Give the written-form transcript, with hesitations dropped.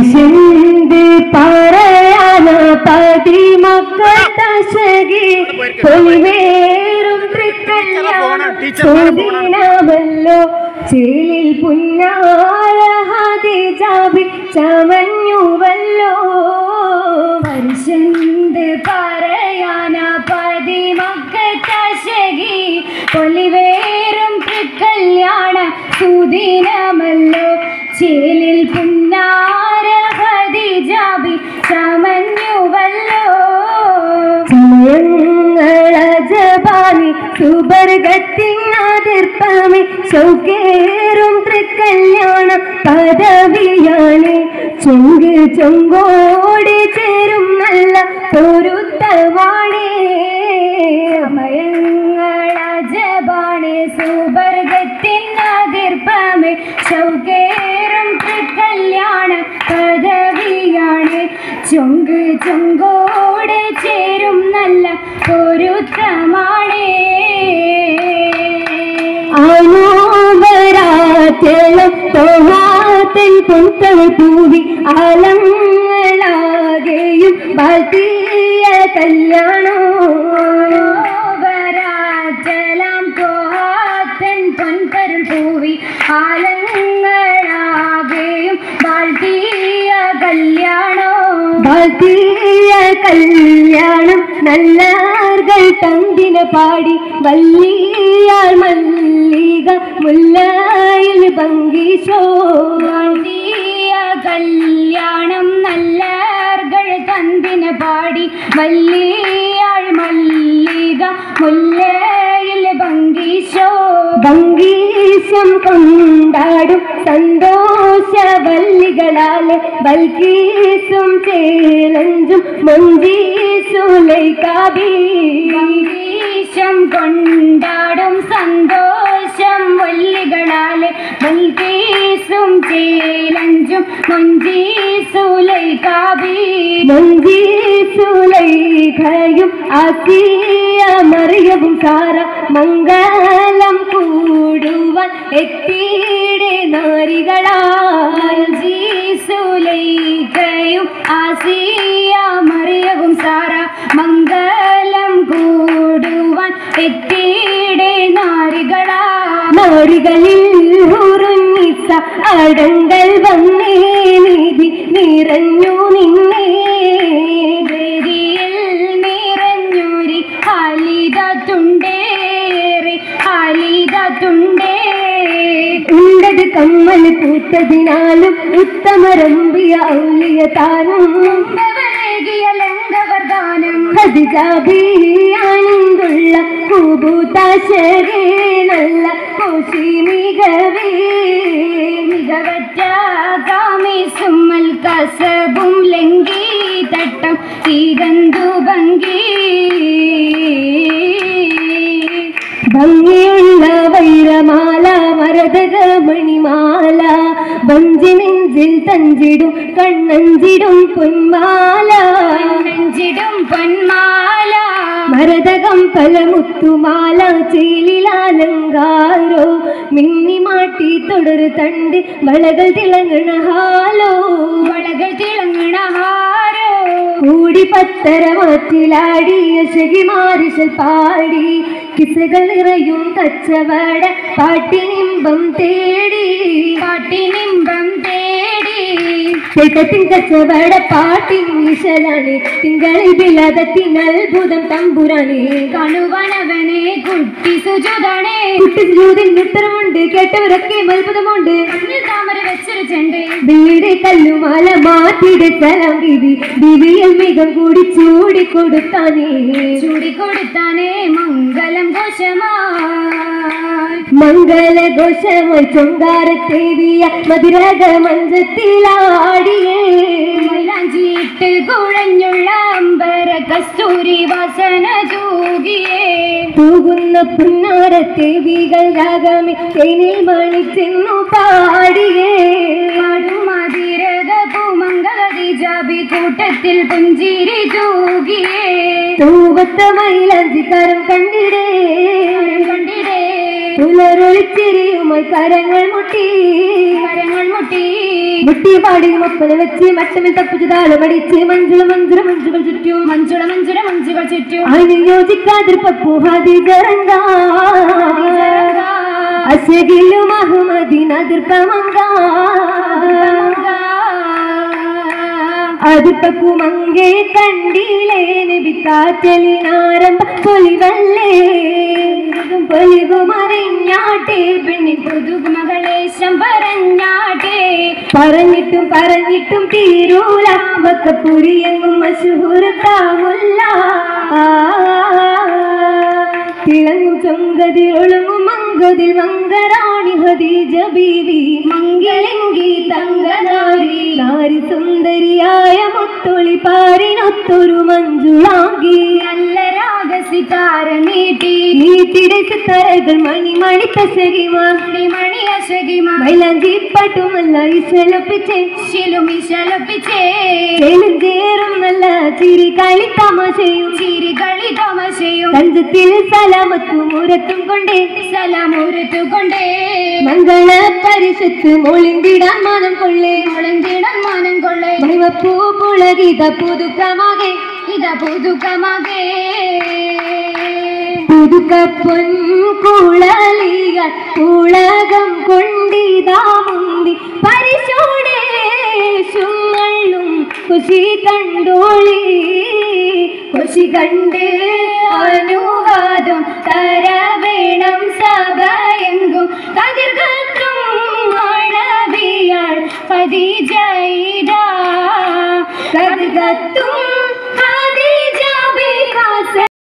പരിശന്ത് പറയാന പതി മക്കളി പൊലിവേറും തൃക്കല്യാണമല്ലോ ചേലിൽ പുന്നാര ഹദിജാബി ചമഞ്ഞുവല്ലോ പരിശന്ത് പറയാന പതി മക്കളി പൊലിവേറും തൃക്കല്യാണ സുദിനമല്ലോ ചേലിൽ പുന്നാര ഹദിജാബി ചമഞ്ഞുവല്ലോ സമയങ്ങളജപാനി സുബർഗത്തിനതിർപ്പമേ ശൗകേറും തൃക്കല്യാണ പദവിയാണ് ചൊങ്ക് ചൊങ്കോടി ചേരും നല്ല പൊരുത്തമാണേ സമയങ്ങളജപാനി സുബർഗത്തിനതിർപ്പമേ ശൗകേറും തൃക്കല്യാണ പദവിയാണ് ചൊങ്ക് ചൊങ്കോട് ചേരും നല്ല പൊരുത്തമാണേ ആനോവരാറ്റളം തോമാത്തൻ പൊന്തൾ പൂവി ആലങ്ങളാകെയും ബാൽത്തീയ കല്യാണോ വരാറ്റളം തോമാത്തൻ പൊന്തൾ പൂവി ആലങ്ങളാകെയും ബാൽത്തീയ കല്യാണോ ബാൽത്തീയ കല്യാണം നല്ലാർകൾ തന്തിന പാടി വല്ലിയാൾ മല്ലിക മുല്ലയിൽ ഭംഗീശോ ബാൽത്തീയ കല്യാണം നല്ലാർകൾ തന്തിന പാടി വല്ലിയാൾ മല്ലിക മുല്ലയിൽ ഭംഗീശോ ഭംഗീശം കൊണ്ടാടും സന്തോഷവല്ലികളാലെ ബൽക്കീസും ചേലഞ്ചും മൊഞ്ചീസുലൈകാബി ഭംഗീശം കൊണ്ടാടും സന്തോഷം വല്ലികളാലെ ബൽക്കീസും ചേലഞ്ചും മൊഞ്ചീസുലൈകാബി മൊഞ്ചീസുലൈഖയും ആസിയ മറിയവും സാര മംഗളം കൂടുവാൻ എത്തിയുടെ നാരികളായി സുലൈഖയും ആസിയ മറിയവും സാര മംഗളം കൂടുവാൻ എത്തിയുടെ നാരികളാ നാരികളിൽ ഉറുന്നിസ അടങ്കൽ വന്നേ നിധി നിറഞ്ഞു നിന്നേ വേദിയിൽ നിറഞ്ഞൂരി ഹാലിദത്തുണ്ടേറി ഹാലിദത്തുണ്ടേ ഉണ്ടത് കമ്മൽ പൂത്തതിനാലും ഉത്തമരമ്പിയ ഔലിയ താനും ഖദിജാബിയാണിന്തുള്ള കൂബൂതാശരേ നല്ല കോശി മികവേ മികവറ്റ കാമീസുമ്മൽ കസബും ലംഘി തട്ടം തീകന്തു ഭംഗി ഭംഗിയുള്ള വൈരമാല മരതക മണിമാല വഞ്ചി നെഞ്ചിൽ തഞ്ചിടും കണ്ണഞ്ചിടും പൊന്മാല നെഞ്ചിടും പൊന്മാല മരതകം പലമുത്തുമാല ചേലിലാലങ്കാരോ മിന്നി മാട്ടി തുടരു തണ്ട് വളകൾ തിളങ്ങണ ഹാലോ വളകൾ തിളങ്ങണ ഹാരോ കൂടി പത്തര മാറ്റിലാടിയ ശകിമാരിശൽ പാടി കിസകൾ നിറയും കച്ചവട പാട്ടിനിമ്പം തേടി പാട്ടിനിമ്പം തേടി ചേട്ടത്തിൻ കച്ചവട പാട്ടിൻ വിശലാണ് തിങ്കളിൽ ബിലതത്തിനത്ഭുതം തമ്പുരാനെ കാണുവാനവനെ കുട്ടി സുജൂതാണേ കുട്ടി സുജൂതിന് ഉത്തരമുണ്ട് കേട്ടവരൊക്കെ അത്ഭുതമുണ്ട് താമര വെച്ചൊരു ചെണ്ട് വീട് കല്ലുമാല മാറ്റിയുടെ സ്ഥലം വിധി ദിവ്യൽ മികം കൂടി ചൂടിക്കൊടുത്താനേ ചൂടിക്കൊടുത്താനേ മംഗളം മംഗളഘോഷമായി ചൊങ്കാരത്തേവിയ മധുരക മഞ്ചത്തിലാടിയേ മൈലാഞ്ചിയിട്ട് കുഴഞ്ഞുള്ള അമ്പര കസ്തൂരി വാസന തൂകിയേ തൂകുന്ന പുന്നാരത്തേവികൾ രാഗമേ തേനിൽ മണിച്ചെന്നു പാടിയേ മധുരക പൂമംഗളീജാബി കൂട്ടത്തിൽ പുഞ്ചിരി തൂകിയേ തൂവത്ത മൈലാഞ്ചിക്കാരം കണ്ടിടേ കണ്ടിടേ പുലരൊളിച്ചെരിയുമായി കരങ്ങൾ മുട്ടി മുട്ടി പാടി മൊപ്പന വെച്ച് മറ്റമിൽ തപ്പിച്ച് താളമടിച്ച് മഞ്ജുകൾ ചുറ്റും അതിന് യോജിക്കാതിർപ്പൂ ഹദിജറങ്ക അശകിലും അഹമ്മദിനതിർപ്പമങ്ക അതിർപ്പൂ മങ്കെ കണ്ടിലേ നബിക്കാറ്റലിനാരംഭ പൊലിവല്ലേ പൊലിവുമറിഞ്ഞാട്ടെ പെണ്ണിൻ പുതുമകളേശം പറഞ്ഞിട്ടും തീരൂല വക്കപ്പുരിയെങ്ങും മശൂഹൂർത്താമുല്ല തിളങ്ങും ചൊങ്കതിൽ ഒളുങ്ങും മങ്കതിൽ മങ്കറാണി ഹദീജ ബീവി മംഗളിങ്കി തങ്കനാരി നാരി സുന്ദരിയായ മുത്തൊളി പാരിനൊത്തൊരു മഞ്ജുളാങ്കി നല്ല രാഗസിതാര നീട്ടിടെ സിത്താരകൾ മണി തശകിമ മൈലാഞ്ചി പട്ടുമല്ല ഇശലൊപ്പിച്ചേ ചേരും നല്ല ചിരി കളി തമാശയും തഞ്ചത്തിൽ സലാമത്തും കൊണ്ടേ മംഗള പരിഷത്ത് മോളിന്തിടാൻ മാനം കൊള്ളേ മണിവപ്പൂ പുളകിത പുതുക്കമാകെ പുതുക്കപ്പൊൻ കുളലിയ പുളകം കൊണ്ടിതാ മുന്തി പരിശോടേശുങ്ങളും കുശി കണ്ട് അനുവാദം തരവേണം സഭയെങ്കും കതിർകത്തും മണവിയാൾ ഖദീജ കതിർകത്തും